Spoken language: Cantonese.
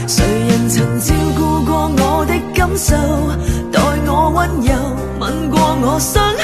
谁人曾照顾过我的感受，待我温柔吻过我伤